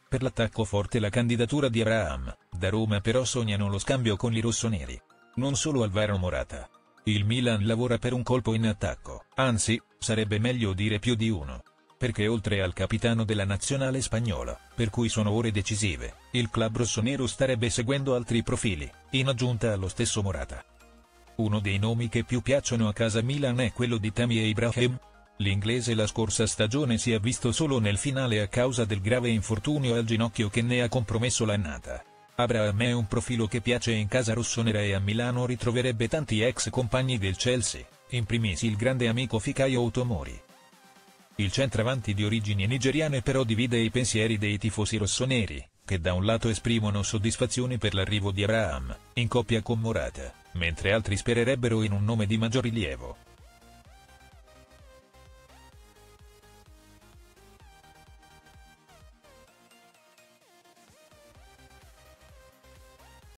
Per l'attacco forte la candidatura di Abraham, da Roma però sognano lo scambio con i rossoneri. Non solo Alvaro Morata. Il Milan lavora per un colpo in attacco, anzi, sarebbe meglio dire più di uno. Perché oltre al capitano della nazionale spagnola, per cui sono ore decisive, il club rossonero starebbe seguendo altri profili, in aggiunta allo stesso Morata. Uno dei nomi che più piacciono a casa Milan è quello di Tammy Abraham. L'inglese la scorsa stagione si è visto solo nel finale a causa del grave infortunio al ginocchio che ne ha compromesso l'annata. Abraham è un profilo che piace in casa rossonera e a Milano ritroverebbe tanti ex compagni del Chelsea, in primis il grande amico Fikayo Tomori. Il centravanti di origini nigeriane però divide i pensieri dei tifosi rossoneri, che da un lato esprimono soddisfazione per l'arrivo di Abraham, in coppia con Morata, mentre altri spererebbero in un nome di maggior rilievo.